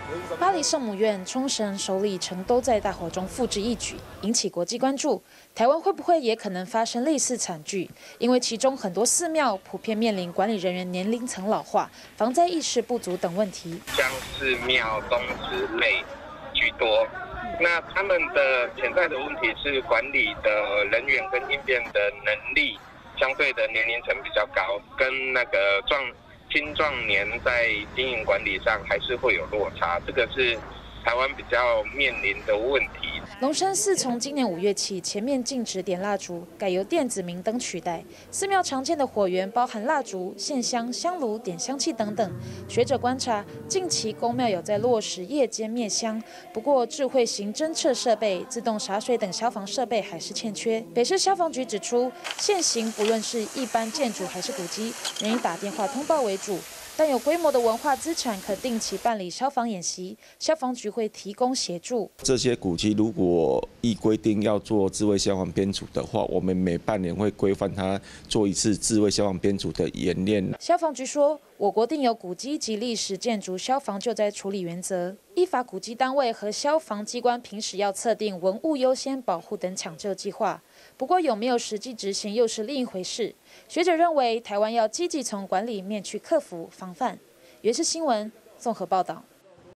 巴黎圣母院、冲绳首里城都在大火中付之一举，引起国际关注。台湾会不会也可能发生类似惨剧？因为其中很多寺庙普遍面临管理人员年龄层老化、防灾意识不足等问题。 像寺庙、宗祠类居多，那他们的潜在的问题是管理的人员跟应变的能力相对的年龄层比较高，跟那个青壮年在经营管理上还是会有落差，这个是台湾比较面临的问题。 龙山寺从今年5月起，前面禁止点蜡烛，改由电子明灯取代。寺庙常见的火源包含蜡烛、线香、香炉、点香器等等。学者观察，近期公庙有在落实夜间灭香，不过智慧型侦测设备、自动洒水等消防设备还是欠缺。北市消防局指出，现行不论是一般建筑还是古迹，仍以打电话通报为主。但有规模的文化资产可定期办理消防演习，消防局会提供协助。 这些古迹如果依规定要做智慧消防编组的话，我们每半年会规范它做一次智慧消防编组的演练。 消防局说，我国定有古迹及历史建筑消防救灾处理原则，依法古迹单位和消防机关平时要测定文物优先保护等抢救计划。不过有没有实际执行又是另一回事。学者认为，台湾要积极从管理面去克服防范。原视新闻综合报道。